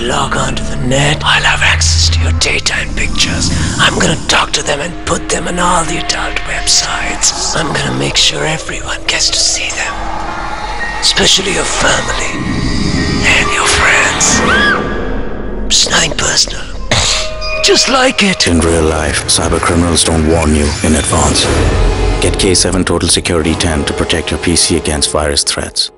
log on to the net, I'll have access to your daytime pictures. I'm gonna talk to them and put them on all the adult websites. I'm gonna make sure everyone gets to see them. Especially your family and your friends. It's nothing personal. Just like it. In real life, cybercriminals don't warn you in advance. Get K7 Total Security 10 to protect your PC against virus threats.